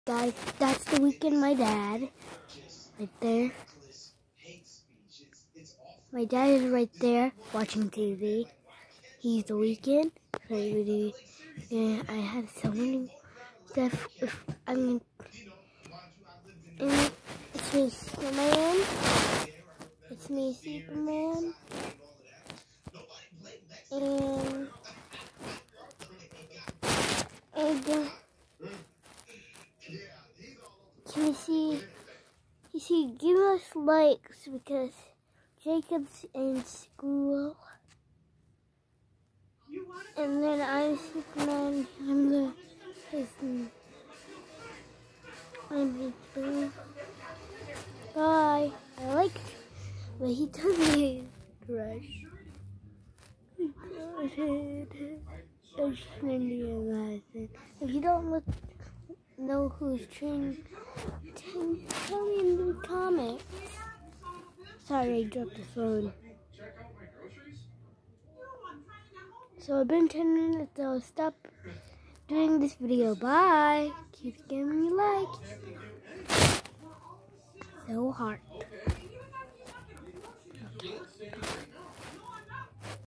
Guys, that's the Weeknd, my dad, right there. My dad is right there watching TV. He's the Weeknd. And I have so many stuff. It's me, Superman. It's me, Superman. And can you see, give us likes because Jacob's in school. And then I'm Superman. I'm his boo. Bye. I like what he told me. Rush. It's trendy and Madison. If you don't know who's trending, tell me in the comments. Sorry, I dropped the phone. So I've been 10 minutes, so I'll stop doing this video. Bye. Keep giving me likes. So hard.